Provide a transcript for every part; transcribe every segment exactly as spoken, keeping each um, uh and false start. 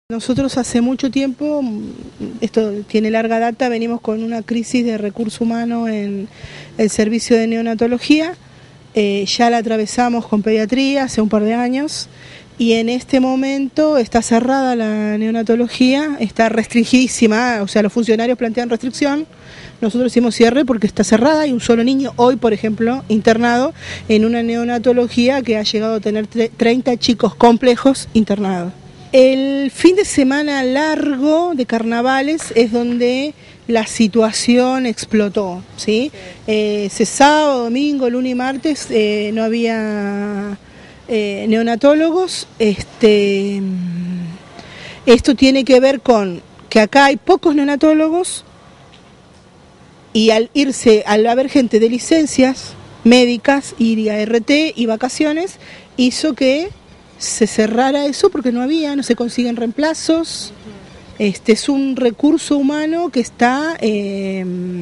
Nosotros hace mucho tiempo, esto tiene larga data, venimos con una crisis de recurso humano en el servicio de neonatología, eh, ya la atravesamos con pediatría hace un par de años y en este momento está cerrada la neonatología, está restringidísima, o sea los funcionarios plantean restricción, nosotros hicimos cierre porque está cerrada, hay un solo niño hoy por ejemplo internado en una neonatología que ha llegado a tener treinta chicos complejos internados. El fin de semana largo de carnavales es donde la situación explotó, ¿sí? Eh, ese sábado, domingo, lunes y martes eh, no había eh, neonatólogos. Este, esto tiene que ver con que acá hay pocos neonatólogos y al irse, al haber gente de licencias médicas, ir a R T y vacaciones, hizo que se cerrara eso porque no había, no se consiguen reemplazos. Este es un recurso humano que está eh,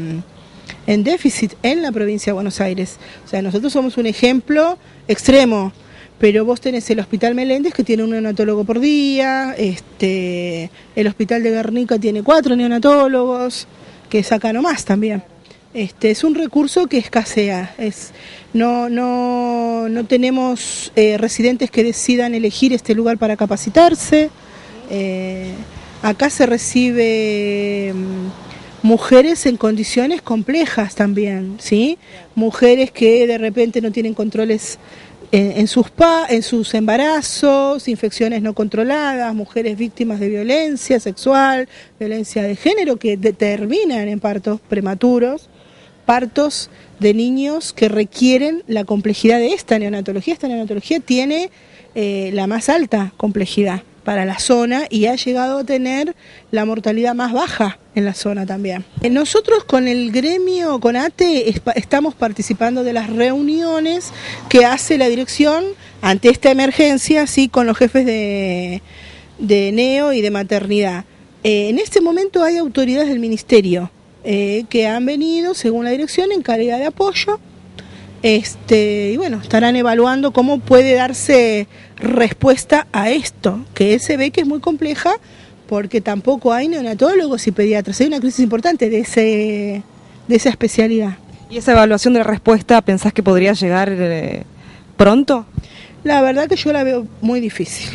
en déficit en la provincia de Buenos Aires. O sea, nosotros somos un ejemplo extremo, pero vos tenés el Hospital Meléndez que tiene un neonatólogo por día, este, el Hospital de Guernica tiene cuatro neonatólogos, que es acá nomás también. Este, es un recurso que escasea, es, no, no, no tenemos eh, residentes que decidan elegir este lugar para capacitarse, eh, acá se recibe um, mujeres en condiciones complejas también, ¿sí? Mujeres que de repente no tienen controles en, en, sus, pa, en sus embarazos, infecciones no controladas, mujeres víctimas de violencia sexual, violencia de género que terminan en partos prematuros, partos de niños que requieren la complejidad de esta neonatología. Esta neonatología tiene eh, la más alta complejidad para la zona y ha llegado a tener la mortalidad más baja en la zona también. Nosotros con el gremio, con A T E, estamos participando de las reuniones que hace la dirección ante esta emergencia, sí, con los jefes de, de neo y de maternidad. Eh, en este momento hay autoridades del ministerio Eh, que han venido, según la dirección, en calidad de apoyo, este, y bueno, estarán evaluando cómo puede darse respuesta a esto, que se ve que es muy compleja, porque tampoco hay neonatólogos y pediatras, hay una crisis importante de, ese, de esa especialidad. ¿Y esa evaluación de la respuesta pensás que podría llegar eh, pronto? La verdad que yo la veo muy difícil.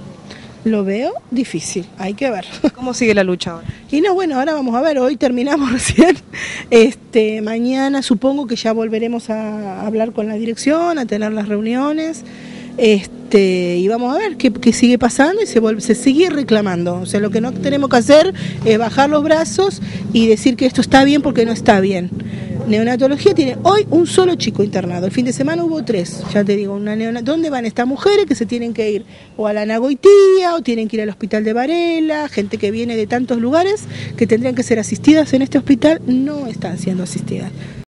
Lo veo difícil, hay que ver. ¿Cómo sigue la lucha ahora? Y no, bueno, ahora vamos a ver, hoy terminamos recién, este, mañana supongo que ya volveremos a hablar con la dirección, a tener las reuniones, este, y vamos a ver qué, qué sigue pasando y se, vuelve, se sigue reclamando. O sea, lo que no tenemos que hacer es bajar los brazos y decir que esto está bien porque no está bien. Neonatología tiene hoy un solo chico internado, el fin de semana hubo tres, ya te digo, una neona... ¿dónde van estas mujeres que se tienen que ir? O a la Nagoitía, o tienen que ir al hospital de Varela, gente que viene de tantos lugares que tendrían que ser asistidas en este hospital, no están siendo asistidas.